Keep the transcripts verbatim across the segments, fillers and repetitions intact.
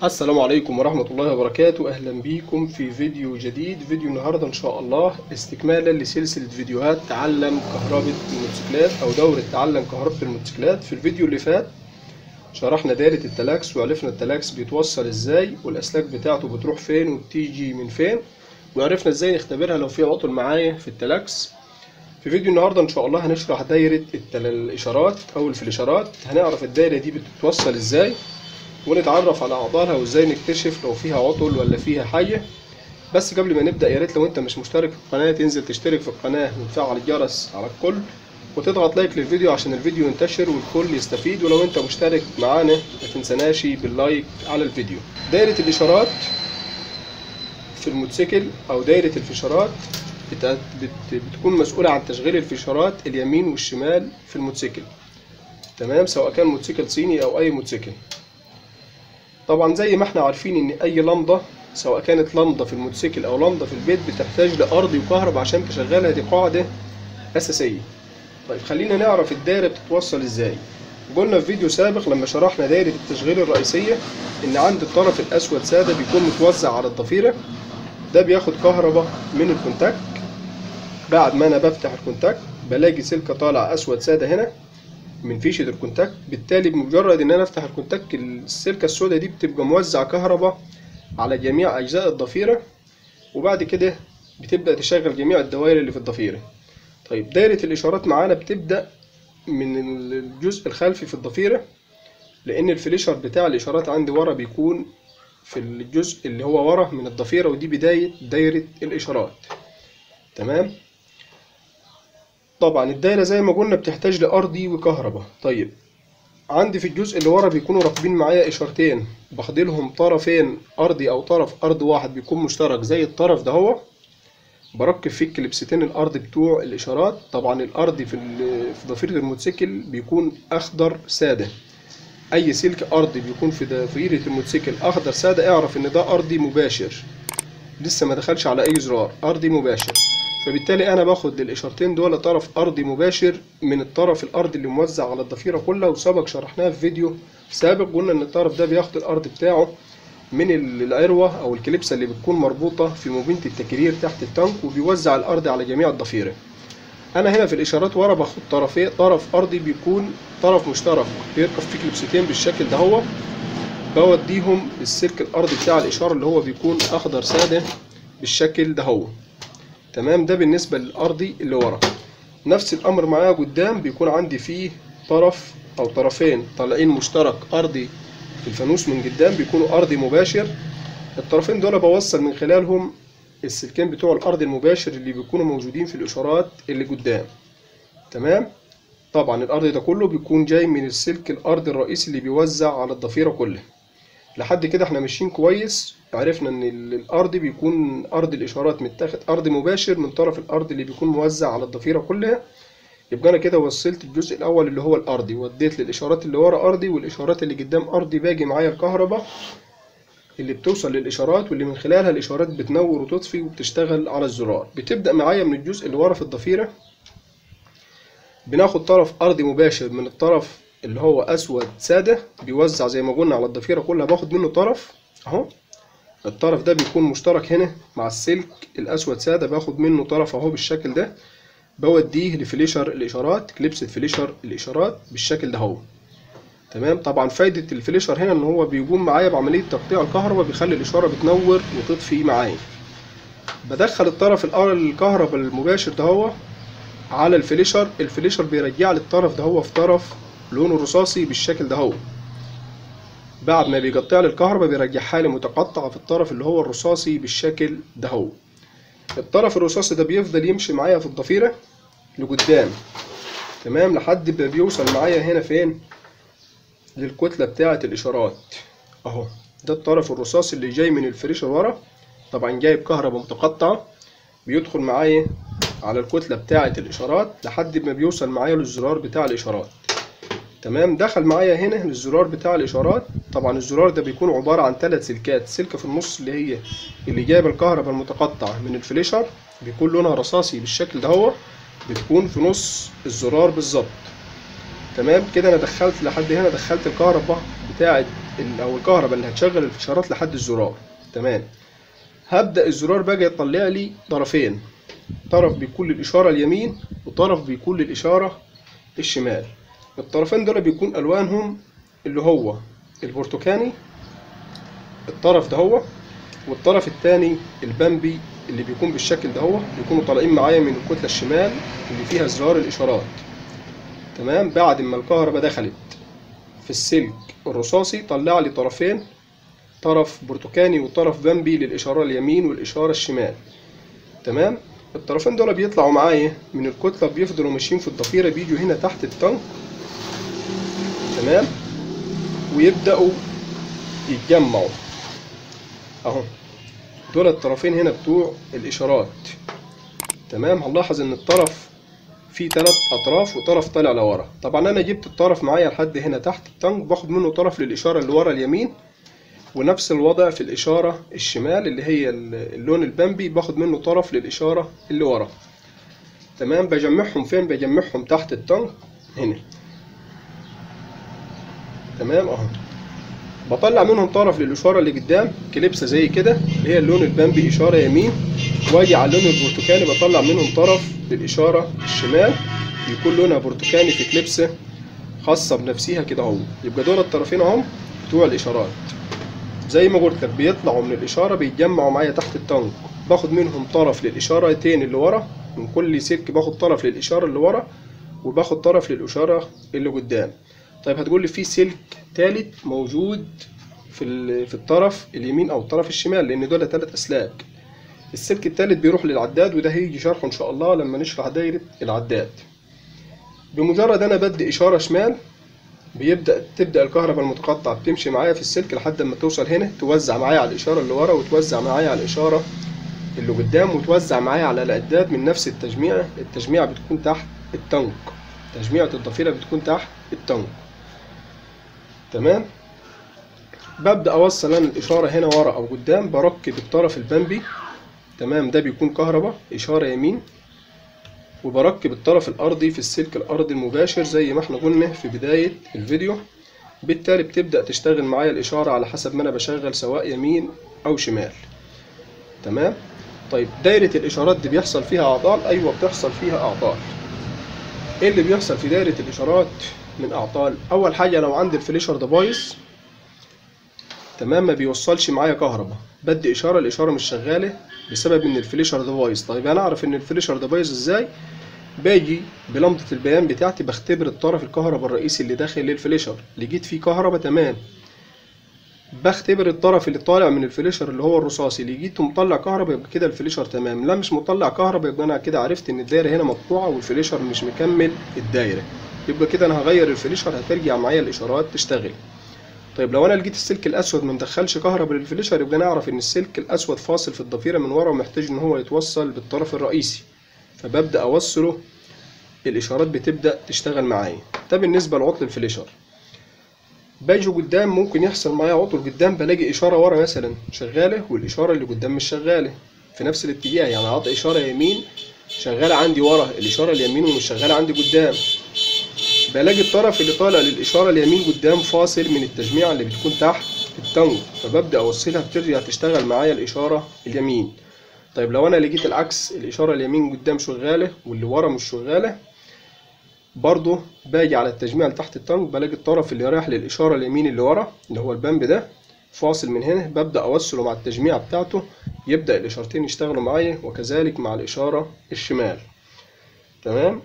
السلام عليكم ورحمة الله وبركاته. أهلا بيكم في فيديو جديد. فيديو النهاردة إن شاء الله استكمالا لسلسلة فيديوهات تعلم كهرباء الموتوسيكلات أو دورة تعلم كهرباء الموتوسيكلات. في الفيديو اللي فات شرحنا دايرة التلاكس وعرفنا التلاكس بيتوصل إزاي والأسلاك بتاعته بتروح فين وبتيجي من فين، وعرفنا إزاي نختبرها لو في عطل معايا في التلاكس. في فيديو النهاردة إن شاء الله هنشرح دايرة الإشارات أو الفلاشرات. هنعرف الدايرة دي بتتوصل إزاي ونتعرف على اعضائها وازاي نكتشف لو فيها عطل ولا فيها حاجه. بس قبل ما نبدا يا ريت لو انت مش مشترك في القناه تنزل تشترك في القناه وتفعل الجرس على الكل وتضغط لايك للفيديو عشان الفيديو ينتشر والكل يستفيد. ولو انت مشترك معانا ما تنسناش باللايك على الفيديو. دايره الاشارات في الموتوسيكل او دايره الفشارات بتكون مسؤوله عن تشغيل الفشارات اليمين والشمال في الموتوسيكل، تمام، سواء كان موتوسيكل صيني او اي موتوسيكل. طبعا زي ما احنا عارفين ان اي لمضه سواء كانت لمضه في الموتوسيكل او لمضه في البيت بتحتاج لارضي وكهرباء عشان تشغلها، دي قاعده اساسيه. طيب خلينا نعرف الدايره بتتوصل ازاي. قلنا في فيديو سابق لما شرحنا دايره التشغيل الرئيسيه ان عند الطرف الاسود ساده بيكون متوزع على الضفيره، ده بياخد كهرباء من الكونتاكت. بعد ما انا بفتح الكونتاكت بلاقي سلكه طالعه اسود ساده هنا من فيشة الكونتاكت، بالتالي بمجرد ان انا افتح الكونتاكت السلكة السوداء دي بتبقى موزع كهرباء على جميع اجزاء الضفيرة، وبعد كده بتبدأ تشغل جميع الدوائر اللي في الضفيرة. طيب دايرة الاشارات معانا بتبدأ من الجزء الخلفي في الضفيرة، لان الفليشر بتاع الاشارات عندي ورا بيكون في الجزء اللي هو ورا من الضفيرة، ودي بداية دايرة الاشارات، تمام. طبعا الدايرة زي ما قلنا بتحتاج لأرضي وكهرباء. طيب عندي في الجزء اللي ورا بيكونوا راكبين معايا إشارتين بخدلهم طرفين أرضي أو طرف أرض واحد بيكون مشترك زي الطرف ده، هو بركب فيه الكليبستين الأرض بتوع الإشارات. طبعا الأرضي في في ضفيرة الموتوسيكل بيكون أخضر سادة، أي سلك أرضي بيكون في ضفيرة الموتوسيكل أخضر سادة اعرف إن ده أرضي مباشر، لسه ما دخلش على أي زرار، أرضي مباشر. فبالتالي انا باخد الاشارتين دول طرف ارضي مباشر من الطرف الارضي اللي موزع على الضفيره كلها، وسبق شرحناه في فيديو سابق قلنا ان الطرف ده بياخد الارض بتاعه من العروه او الكليبسه اللي بتكون مربوطه في موبينه التكرير تحت التانك، وبيوزع الارض على جميع الضفيره. انا هنا في الاشارات ورا باخد طرفين، طرف ارضي بيكون طرف مشترك بيركب فيه كليبستين بالشكل ده، هو بوديهم السلك الارضي بتاع الاشاره اللي هو بيكون اخضر ساده بالشكل ده، هو تمام. ده بالنسبة للأرضي اللي ورا. نفس الأمر معايا قدام بيكون عندي فيه طرف أو طرفين طالعين مشترك أرضي في الفانوس من قدام بيكونوا أرضي مباشر. الطرفين دول بوصل من خلالهم السلكين بتوع الأرضي المباشر اللي بيكونوا موجودين في الإشارات اللي قدام، تمام. طبعا الأرضي ده كله بيكون جاي من السلك الأرضي الرئيسي اللي بيوزع على الضفيرة كلها. لحد كده احنا ماشيين كويس، عرفنا ان الارضي بيكون ارض الاشارات متاخد ارضي مباشر من طرف الارض اللي بيكون موزع على الضفيره كلها. يبقى انا كده وصلت الجزء الاول اللي هو الارضي، وديت للاشارات اللي ورا ارضي والاشارات اللي قدام ارضي، باجي معايا الكهرباء اللي بتوصل للاشارات واللي من خلالها الاشارات بتنور وتطفي وبتشتغل على الزرار. بتبدا معايا من الجزء اللي ورا في الضفيره، بناخد طرف ارضي مباشر من الطرف اللي هو اسود ساده بيوزع زي ما قلنا على الضفيره كلها، باخد منه طرف اهو. الطرف ده بيكون مشترك هنا مع السلك الاسود ساده، باخد منه طرف اهو بالشكل ده، بوديه لفليشر الاشارات، كليبسة فليشر الاشارات بالشكل ده هو، تمام. طبعا فايده الفليشر هنا ان هو بيقوم معايا بعمليه تقطيع الكهرباء، بيخلي الاشاره بتنور وتطفي معايا. بدخل الطرف الكهرباء المباشر ده هو على الفليشر، الفليشر بيرجع لي الطرف ده هو في طرف لونه رصاصي بالشكل ده هو. بعد ما بيقطع لي الكهرباء بيرجعها لي متقطعه في الطرف اللي هو الرصاصي بالشكل ده هو. الطرف الرصاصي ده بيفضل يمشي معايا في الضفيره لقدام، تمام، لحد ما بيوصل معايا هنا فين؟ للكتله بتاعه الاشارات اهو. ده الطرف الرصاصي اللي جاي من الفريشه ورا، طبعا جايب كهرباء متقطعه، بيدخل معايا على الكتله بتاعه الاشارات لحد ما بيوصل معايا للزرار بتاع الاشارات، تمام. دخل معايا هنا للزرار بتاع الاشارات. طبعا الزرار ده بيكون عباره عن ثلاث سلكات، سلكه في النص اللي هي اللي جايبه الكهرباء المتقطعه من الفليشر بيكون لونها رصاصي بالشكل ده، هو بتكون في نص الزرار بالظبط، تمام كده انا دخلت لحد هنا، دخلت الكهرباء بتاعت او الكهرباء اللي هتشغل الفشارات لحد الزرار. تمام، هبدأ الزرار بقى يطلع لي طرفين، طرف بيكون للإشارة اليمين وطرف بيكون للإشارة الشمال. الطرفين دول بيكون ألوانهم اللي هو البرتقاني الطرف ده هو، والطرف التاني البامبي اللي بيكون بالشكل ده هو، بيكونوا طالعين معايا من الكتلة الشمال اللي فيها زرار الإشارات. تمام، بعد ما الكهرباء دخلت في السلك الرصاصي طلع لي طرفين، طرف برتقاني وطرف بامبي للإشارة اليمين والإشارة الشمال. تمام، الطرفين دول بيطلعوا معايا من الكتلة، بيفضلوا ماشيين في الضفيرة، بيجوا هنا تحت التانك. تمام، ويبدأوا يتجمعوا اهو، دول الطرفين هنا بتوع الإشارات. تمام، هنلاحظ ان الطرف فيه ثلاث أطراف وطرف طالع لورا. طبعا أنا جبت الطرف معايا لحد هنا تحت التانك، باخد منه طرف للإشارة اللي ورا اليمين، ونفس الوضع في الإشارة الشمال اللي هي اللون البامبي، باخد منه طرف للإشارة اللي ورا. تمام، بجمعهم فين؟ بجمعهم تحت التانك هنا. تمام اهو، بطلع منهم طرف للإشارة اللي قدام كليبسة زي كده اللي هي اللون البامبي إشارة يمين، واجي على اللون البرتقاني بطلع منهم طرف للإشارة الشمال بيكون لونها برتقاني في كليبسة خاصة بنفسها كده اهو. يبقى دول الطرفين اهم بتوع الإشارات. زي ما قلت لك بيطلعوا من الإشارة بيتجمعوا معايا تحت التانك، باخد منهم طرف للإشارتين اللي ورا، من كل سلك باخد طرف للإشارة اللي ورا وباخد طرف للإشارة اللي قدام. طيب هتقول لي في سلك تالت موجود في في الطرف اليمين او الطرف الشمال، لان دول ثلاث اسلاك. السلك التالت بيروح للعداد، وده هيجي شرحه ان شاء الله لما نشرح دايرة العداد. بمجرد انا بدي اشارة شمال بيبدأ تبدأ الكهرباء المتقطعة بتمشي معايا في السلك لحد ما توصل هنا، توزع معايا على الاشارة اللي ورا، وتوزع معايا على الاشارة اللي قدام، وتوزع معايا على العداد من نفس التجميع. التجميع بتكون تحت التانك، تجميعة الضفيرة بتكون تحت التانك. تمام، ببدأ أوصل أنا الإشارة هنا ورا أو قدام، بركب الطرف البامبي. تمام، ده بيكون كهرباء إشارة يمين، وبركب الطرف الأرضي في السلك الأرضي المباشر زي ما احنا قلنا في بداية الفيديو. بالتالي بتبدأ تشتغل معايا الإشارة على حسب ما أنا بشغل، سواء يمين أو شمال. تمام، طيب دايرة الإشارات دي بيحصل فيها أعطال؟ أيوة بتحصل فيها أعطال. إيه اللي بيحصل في دايرة الإشارات من أعطال؟ أول حاجة لو عندي الفليشر ده بايظ، تمام، ما بيوصلش معايا كهرباء، بدي اشاره الاشاره مش شغاله بسبب ان الفليشر ده بايظ. طيب انا اعرف ان الفليشر ده بايظ ازاي؟ باجي بلمضه البيان بتاعتي بختبر الطرف الكهرباء الرئيسي اللي داخل للفليشر، لقيت فيه كهرباء تمام. بختبر الطرف اللي طالع من الفليشر اللي هو الرصاصي، لقيته مطلع كهرباء، يبقى كده الفليشر تمام. لا مش مطلع كهرباء، يبقى انا كده عرفت ان الدايره هنا مقطوعه والفليشر مش مكمل الدايره، يبقى كده انا هغير الفليشر، هترجع معايا الاشارات تشتغل. طيب لو انا لقيت السلك الاسود ما مدخلش كهرباء للفليشر، يبقى انا اعرف ان السلك الاسود فاصل في الضفيره من ورا ومحتاج ان هو يتوصل بالطرف الرئيسي، فببدا اوصله، الاشارات بتبدا تشتغل معايا. ده بالنسبه لعطل الفليشر. باجي قدام ممكن يحصل معايا عطل قدام، بلاقي اشاره ورا مثلا شغاله والاشاره اللي قدام مش شغاله في نفس الاتجاه، يعني اعطي اشاره يمين شغاله عندي ورا الاشاره اليمين ومش شغاله عندي قدام. بلاقي الطرف اللي طالع للإشارة اليمين قدام فاصل من التجميعة اللي بتكون تحت التانك، فببدأ أوصلها بترجع تشتغل معايا الإشارة اليمين. طيب لو أنا لقيت العكس، الإشارة اليمين قدام شغالة واللي ورا مش شغالة، برضو باجي على التجميع اللي تحت التانك بلاقي الطرف اللي رايح للإشارة اليمين اللي ورا اللي هو البامب ده فاصل من هنا، ببدأ أوصله مع التجميع بتاعته، يبدأ الإشارتين يشتغلوا معايا، وكذلك مع الإشارة الشمال. تمام.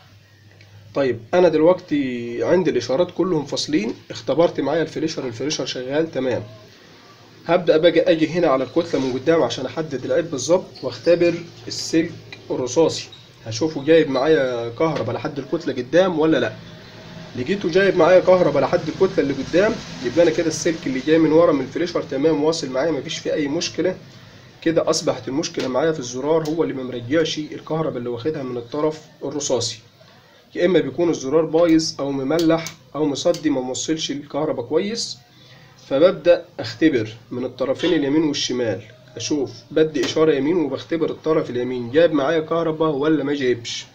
طيب انا دلوقتي عندي الاشارات كلهم فاصلين، اختبرت معايا الفليشر، الفليشر شغال تمام. هبدا باجي اجي هنا على الكتله من قدام عشان احدد العيب بالظبط، واختبر السلك الرصاصي، هشوفه جايب معايا كهرباء لحد الكتله قدام ولا لا. لقيته جايب معايا كهرباء لحد الكتله اللي قدام، يبقى انا كده السلك اللي جاي من ورا من الفليشر تمام واصل معايا، مفيش فيه اي مشكله. كده اصبحت المشكله معايا في الزرار، هو اللي ممرجعش الكهرباء اللي واخدها من الطرف الرصاصي. يا اما بيكون الزرار بايظ او مملح او مصدي ما موصلش الكهرباء كويس. فببدا اختبر من الطرفين اليمين والشمال، اشوف بدي اشاره يمين وبختبر الطرف اليمين جاب معايا كهرباء ولا ما جايبش.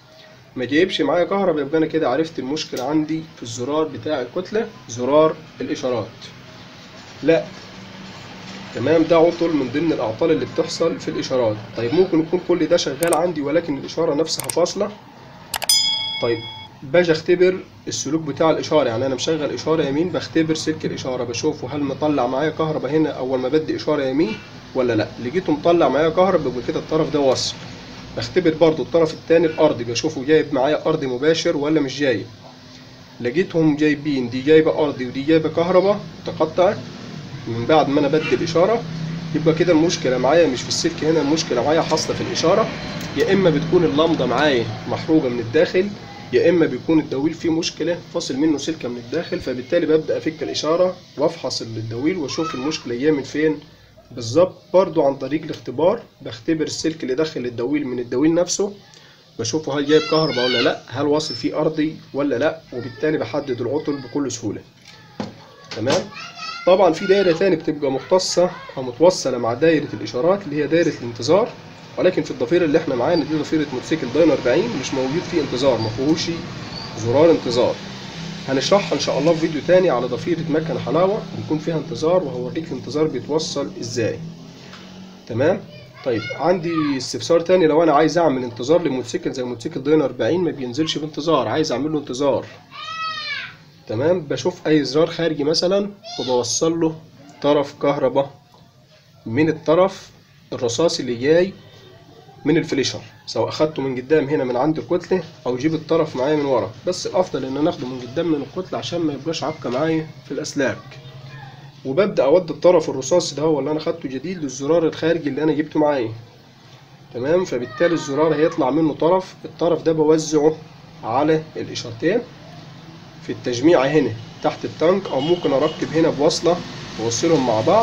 ما جايبش معايا كهرباء، يبقى انا كده عرفت المشكله عندي في الزرار بتاع الكتله، زرار الاشارات. لا تمام، ده عطل من ضمن الاعطال اللي بتحصل في الاشارات. طيب ممكن يكون كل ده شغال عندي ولكن الاشاره نفسها فاصله. طيب باجي اختبر السلوك بتاع الاشاره، يعني انا مشغل اشاره يمين، بختبر سلك الاشاره بشوفه هل مطلع معايا كهرباء هنا اول ما بدي اشاره يمين ولا لا. لقيته مطلع معايا كهرباء، يبقى كده الطرف ده وصل. بختبر برضو الطرف التاني الارضي، بشوفه جايب معايا ارضي مباشر ولا مش جايب. لقيتهم جايبين، دي جايبه ارضي ودي جايبه كهرباء متقطعه من بعد ما انا بدي الاشاره، يبقى كده المشكله معايا مش في السلك هنا، المشكله معايا حاصله في الاشاره. يا اما بتكون اللمضه معايا محروقه من الداخل، يا اما بيكون الدويل فيه مشكله فاصل منه سلكه من الداخل. فبالتالي ببدا افك الاشاره وافحص الدويل واشوف المشكله جايه من فين بالظبط. برضو عن طريق الاختبار بختبر السلك اللي داخل الدويل من الدويل نفسه، بشوفه هل جايب كهرباء ولا لا، هل واصل فيه ارضي ولا لا، وبالتالي بحدد العطل بكل سهوله. تمام. طبعا في دايره تاني بتبقى مختصه او متوصله مع دايره الاشارات اللي هي دايره الانتظار، ولكن في الضفيره اللي احنا معانا دي ضفيره موتوسيكل داين أربعين مش موجود فيه انتظار، ما فيهوش زرار انتظار. هنشرحها ان شاء الله في فيديو تاني على ضفيره مكنه حلاوه بيكون فيها انتظار، وهوريك الانتظار بيتوصل ازاي. تمام. طيب عندي استفسار تاني، لو انا عايز اعمل انتظار لموتوسيكل زي موتوسيكل داين أربعين ما بينزلش بانتظار، عايز اعمل له انتظار. تمام. بشوف اي زرار خارجي مثلا وبوصل له طرف كهرباء من الطرف الرصاصي اللي جاي من الفليشر، سواء اخدته من قدام هنا من عند الكتله او جيب الطرف معايا من ورا، بس الافضل ان انا اخده من قدام من الكتله عشان ما يبقاش عبكه معايا في الاسلاك. وببدا اودي الطرف الرصاصي ده هو اللي انا اخدته جديد للزرار الخارجي اللي انا جبته معايا. تمام. فبالتالي الزرار هيطلع منه طرف، الطرف ده بوزعه على الاشارتين في التجميعة هنا تحت التانك، او ممكن اركب هنا بوصلة واوصلهم مع بعض.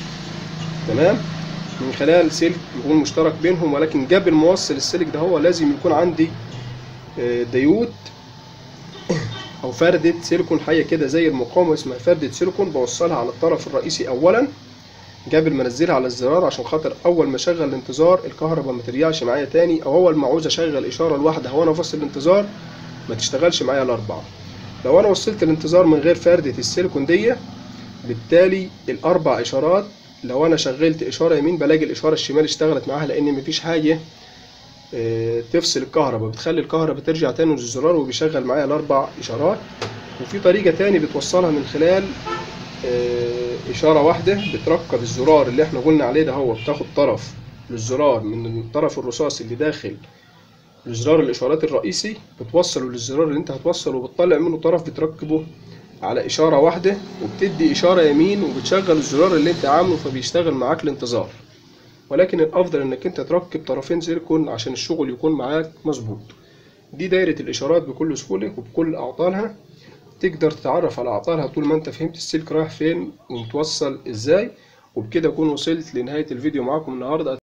تمام. من خلال سلك يكون مشترك بينهم، ولكن قبل ما اوصل السلك ده هو لازم يكون عندي ديود او فردة سيليكون حية كده زي المقاومة اسمها فردة سيليكون، بوصلها على الطرف الرئيسي اولا قبل ما انزلها على الزرار، عشان خاطر اول ما اشغل الانتظار الكهرباء ما ترجعش معايا تاني، او اول ما عاوز اشغل اشارة لوحدها وانا فاصل الانتظار ما تشتغلش معايا الاربعة. لو انا وصلت الانتظار من غير فردة السيليكون دي، بالتالي الاربع اشارات لو انا شغلت اشاره يمين بلاقي الاشاره الشمال اشتغلت معاها، لان مفيش حاجه تفصل الكهرباء بتخلي الكهرباء ترجع تاني للزرار وبيشغل معايا الاربع اشارات. وفي طريقه تاني بتوصلها من خلال اشاره واحده، بتركب الزرار اللي احنا قلنا عليه ده، هو بتاخد طرف للزرار من الطرف الرصاصي اللي داخل لزرار الاشارات الرئيسي، بتوصله للزرار اللي انت هتوصله وبتطلع منه طرف بتركبه على اشاره واحده، وبتدي اشاره يمين وبتشغل الزرار اللي انت عامله فبيشتغل معاك الانتظار. ولكن الافضل انك انت تركب طرفين سيليكون عشان الشغل يكون معاك مظبوط. دي دايره الاشارات بكل سهوله وبكل اعطالها، تقدر تتعرف على اعطالها طول ما انت فهمت السلك رايح فين ومتوصل ازاي. وبكده اكون وصلت لنهايه الفيديو معاكم النهارده.